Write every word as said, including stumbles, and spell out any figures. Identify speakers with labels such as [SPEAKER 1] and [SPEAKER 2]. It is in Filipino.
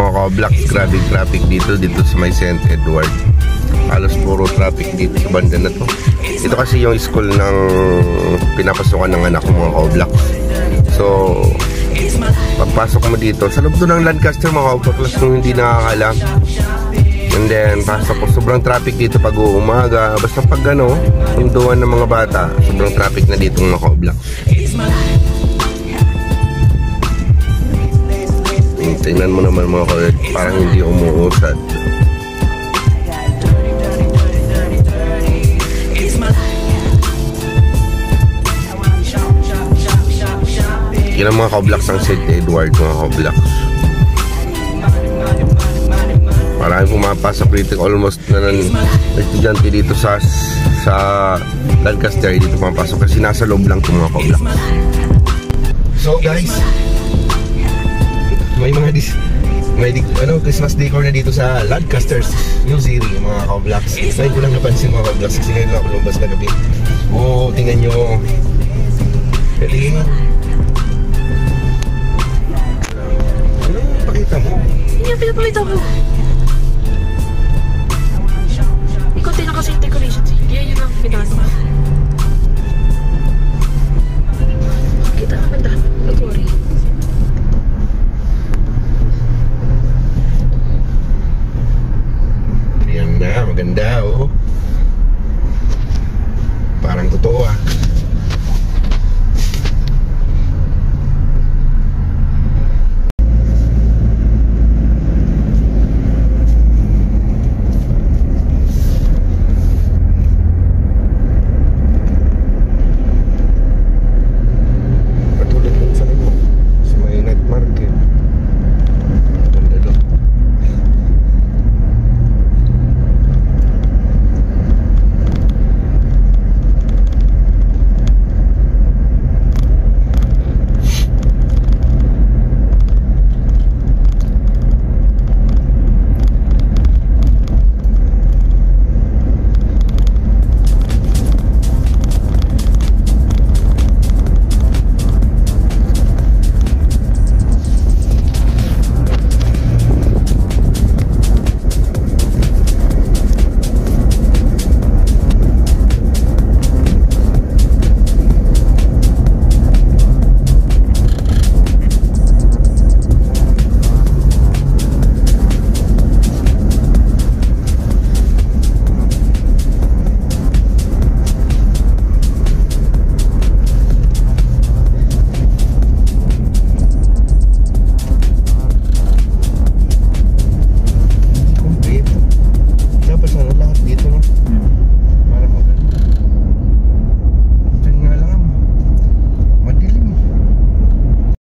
[SPEAKER 1] Mga ka-vlogs, grabe traffic dito, dito sa may Saint Edward. Halos puro traffic dito sa banda na to. Ito kasi yung school ng pinapasukan ng anak ko, mga ka-vlogs. So, pagpasok mo dito, sa loob doon ng Lancaster, mga ka-vlogs, kung hindi nakakalam. And then, pasok ko, sobrang traffic dito pag umaga. Basta pag ano, hinduan ng mga bata, sobrang traffic na dito, mga ka-vlogs. Tingnan mo naman mga ka-vlogs, parang hindi umuusad. Yan ang mga ka-vlogs ang Saint Edward, mga ka-vlogs. Marami pumapasok dito, almost na ng estudyante dito sa sa Lancaster, dito pumapasok kasi nasa loob lang itong mga ka-vlogs. So guys, may mga dis may di, ano, Christmas decor na dito sa Lancaster's New City, mga ka-vlogs. Ngayon ko lang napansin, mga ka-vlogs, kasi ngayon lang ako lumabas na gabi. Oo, tingnan nyo. Galing. Ano yung pakita mo?
[SPEAKER 2] Hindi yung pinapakita ko.